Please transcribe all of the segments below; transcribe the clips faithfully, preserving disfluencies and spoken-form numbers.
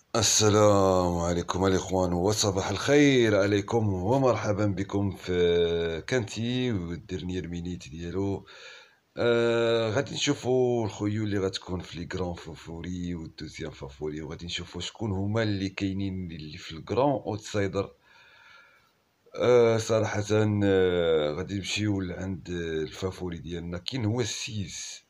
السلام عليكم الإخوان وصباح الخير عليكم ومرحبا بكم في كانتي والدرنيير مينيت ديالو. آه غادي نشوفوا الخيول اللي غتكون في لي كرون فافوري والدوزيام فافوري، وغادي نشوفوا شكون هما اللي كاينين اللي في الكرون اوتسايدر. آه صراحة آه غادي نمشيو لعند الفافوري ديالنا، كاين هو السيس.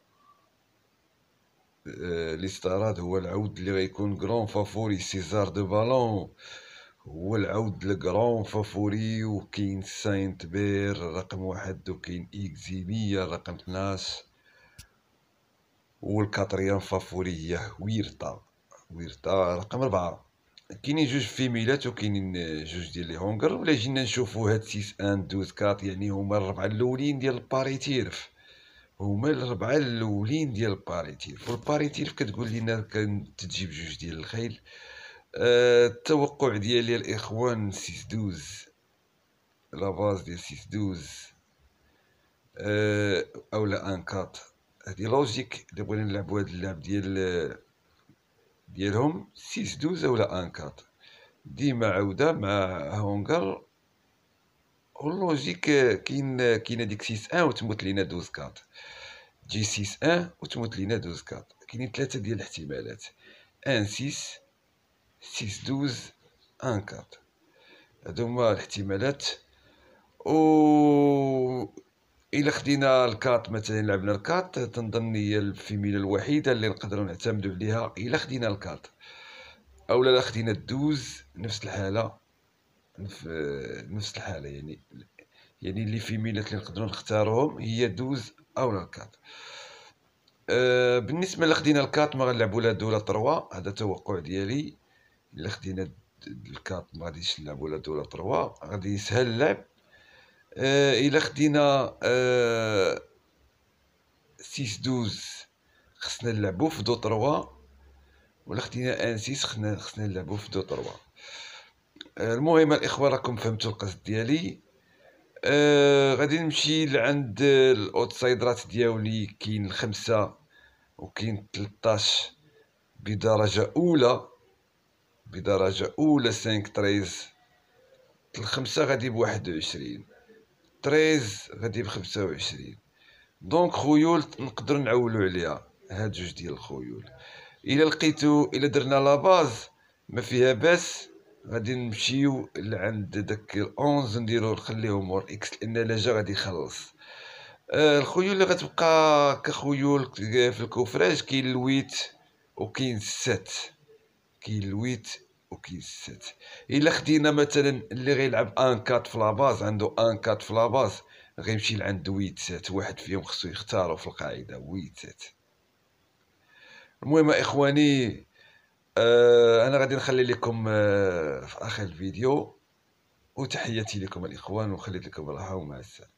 آه الاستعراض هو العود اللي غيكون كرون فافوري سيزار دو بالون، هو العود لكرون فافوري. وكاين ساينت بير رقم واحد، وكاين إكزيميا رقم اثناش، والكاتريام فافوري هي ويرتا ويرتا رقم ربعة. كاينين جوج فيميلات وكاينين جوج ديال لي هونغر. ولا جينا نشوفو هاد سيس ان دوز كات، يعني هما الربعة الأولين ديال الباريتيرف، هما الربعة الأولين ديال الباريتيرف. والباريتيرف كتقول لينا كتجيب جوج ديال الخيل. أه التوقع ديالي الإخوان سيس دوز، لا باز ديال سيس دوز أه اولا ان كات. هادي لوجيك الا بغينا نلعبو هاد اللعب ديال ديالهم سيس دوز اولا ان كات، ديما عودة مع هونغر. واللوجيك كاين كاينه ديك سيس ان وتموت لينا دوز كات، تجي سيس ان وتموت لينا دوز كات. كاينين ثلاثة ديال الاحتمالات: ان سيس، سيس دوز، ان كات. هادو هما الاحتمالات. و الا خدينا الكات مثلا، لعبنا الكات، تنظن هي الفيميله الوحيده اللي نقدروا نعتمدوا عليها الا خدينا الكات. اولا لا خدينا الدوز نفس الحاله، نفس الحاله يعني يعني اللي فيميلات اللي نقدروا نختاروهم هي دوز اولا الكات. أه بالنسبه لخدينا الكات ما غنلعبوا لا دو لا تروا، هذا توقع ديالي. الا خدينا الكات ما غاديش نلعبوا لا دو لا تروا، غادي يسهل اللعب. أه الا خدينا أه سيس دوز خصنا نلعبو في دو تروا، ولا خدينا ان سيس خصنا خصنا نلعبو في دو تروا. أه المهم الاخوه راكم فهمتوا القصد ديالي. أه غادي نمشي لعند الاوتسايدرات ديالي. كاين الخمسة وكاين تلطاش بدرجة أولى، بدرجة أولى سانك تريز. الخمسة غادي بواحد وعشرين، تريز غادي بخمسة وعشرين. دونك خيول نقدر نعولو عليها، هاد جوج ديال الخيول. إلا لقيتو إلا درنا لاباز ما فيها باس، غادي نمشيو لعند داك الأونز نديرو نخليهم مور إكس، لأن لاجا غادي يخلص. آه الخيول اللي غتبقى كخيول في الكوفراج كاين الويت وكاين السات، كاين الويت وكاين السات. الا خدينا مثلا اللي غيلعب ان كات في لاباز، عنده ان كات في لاباز، غيمشي لعند ويت سات. واحد فيهم خصو يختارو في القاعده ويت سات. المهم اخواني، آه انا غادي نخلي لكم آه في اخر الفيديو، وتحياتي لكم الاخوان، وخليت لكم الراحه ومع السلامه.